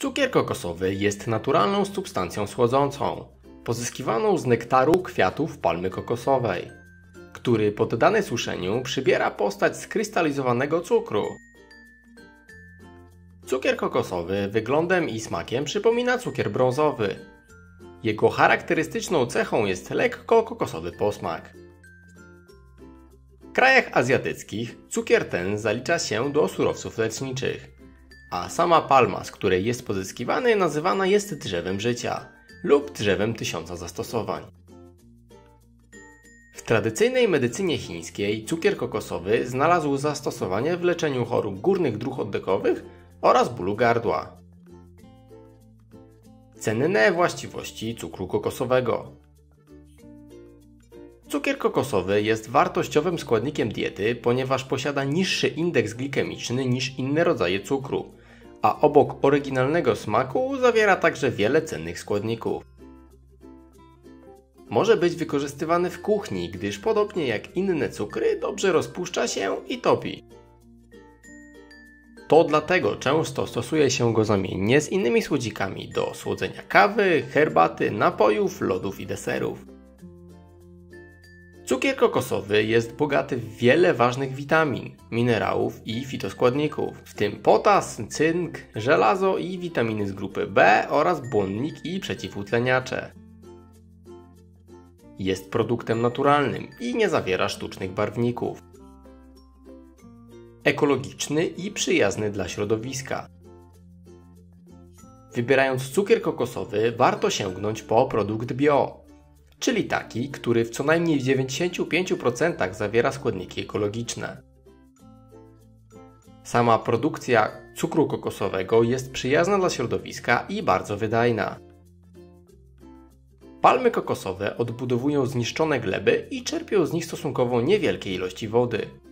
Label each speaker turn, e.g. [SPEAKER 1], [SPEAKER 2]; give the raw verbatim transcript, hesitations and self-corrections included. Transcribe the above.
[SPEAKER 1] Cukier kokosowy jest naturalną substancją słodzącą, pozyskiwaną z nektaru kwiatów palmy kokosowej, który poddany suszeniu przybiera postać skrystalizowanego cukru. Cukier kokosowy wyglądem i smakiem przypomina cukier brązowy. Jego charakterystyczną cechą jest lekko kokosowy posmak. W krajach azjatyckich cukier ten zalicza się do surowców leczniczych, a sama palma, z której jest pozyskiwany, nazywana jest drzewem życia lub drzewem tysiąca zastosowań. W tradycyjnej medycynie chińskiej cukier kokosowy znalazł zastosowanie w leczeniu chorób górnych dróg oddechowych oraz bólu gardła. Cenne właściwości cukru kokosowego. Cukier kokosowy jest wartościowym składnikiem diety, ponieważ posiada niższy indeks glikemiczny niż inne rodzaje cukru, a obok oryginalnego smaku zawiera także wiele cennych składników. Może być wykorzystywany w kuchni, gdyż podobnie jak inne cukry dobrze rozpuszcza się i topi. To dlatego często stosuje się go zamiennie z innymi słodzikami do słodzenia kawy, herbaty, napojów, lodów i deserów. Cukier kokosowy jest bogaty w wiele ważnych witamin, minerałów i fitoskładników, w tym potas, cynk, żelazo i witaminy z grupy B oraz błonnik i przeciwutleniacze. Jest produktem naturalnym i nie zawiera sztucznych barwników. Ekologiczny i przyjazny dla środowiska. Wybierając cukier kokosowy, warto sięgnąć po produkt bio, czyli taki, który w co najmniej w dziewięćdziesięciu pięciu procentach zawiera składniki ekologiczne. Sama produkcja cukru kokosowego jest przyjazna dla środowiska i bardzo wydajna. Palmy kokosowe odbudowują zniszczone gleby i czerpią z nich stosunkowo niewielkie ilości wody.